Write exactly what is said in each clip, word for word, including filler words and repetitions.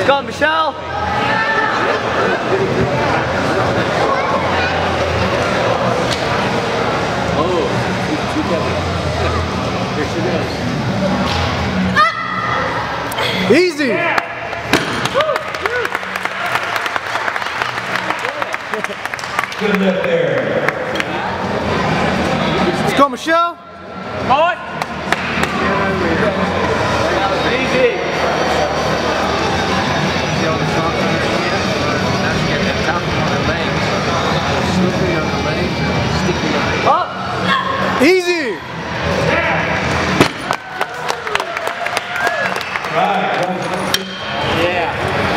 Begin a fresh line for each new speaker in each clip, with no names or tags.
go, Michelle.
Oh, too heavy. Here she goes.
Easy.
Yeah. Good enough there.
Let's go, Michelle.
On. Easy. Up.
Easy.
Right.
Yeah.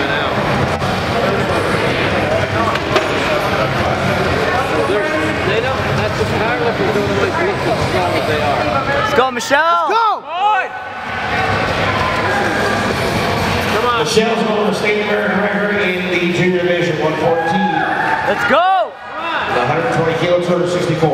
They don't, that's the powerlifters don't always look as strong as they are.
Let's go, Michelle.
Let's go.
On. Come on.
Michelle's going to state American record in the junior division, one fourteen.
Let's go.
The one twenty kilo, two sixty-four.